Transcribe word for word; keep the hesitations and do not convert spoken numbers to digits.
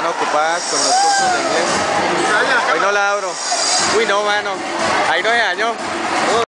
ocupadas con los cursos de inglés. Hoy no la abro. Uy, no, mano. Ahí no se dañó.